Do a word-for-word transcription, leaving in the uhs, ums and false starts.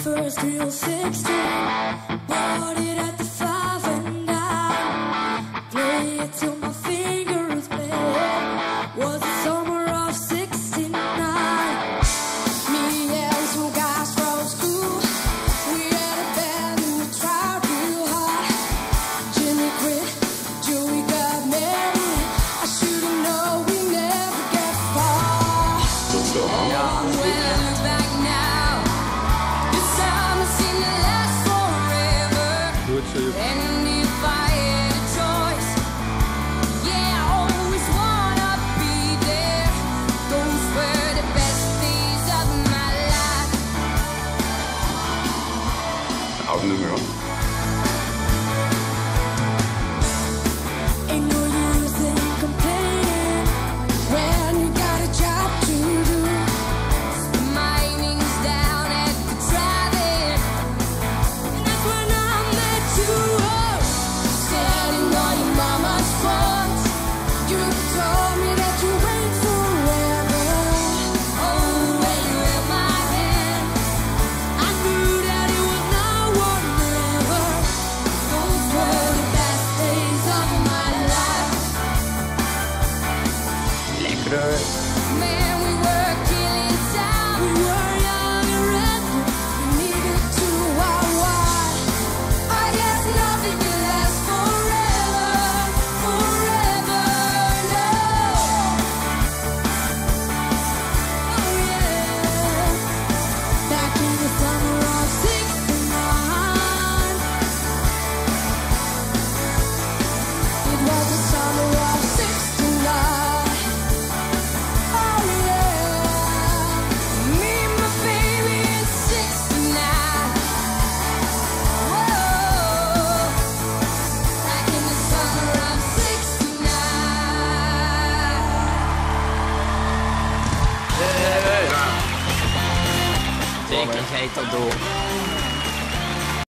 first real sixteen. Bought it at the five and dime. Play it till my fingers bled. Was the summer of sixty-nine. Me and some guys from school. We had a band and we tried real hard. Jimmy quit, Joey got married. I should've known we never get far. Ja. When I look back now, this time it seemed to last forever. Doe het zo. And if I had a choice, yeah, I always wanna be there. Those were the best days of my life. Oud nummer hoor. Ain't no use in complaining when you got a job to do. Spend my evenings down at the drive-in, and that's when I met you. Oh, standing on your mama's front, you told me that you wait forever. Oh, when you held my hand, I knew that it was now or never. Those were the best days of my life. Lekker hoor. Man, we were killing time. We were young and restless. We needed to unwind. I guess nothing can last forever, forever, no. Oh yeah. Back in the summer of sixty-nine. It was the summer of sixty-nine. Oh yeah, me and my baby in sixty-nine. Whoa, back in the summer of sixty-nine. Zeker, heet dat door.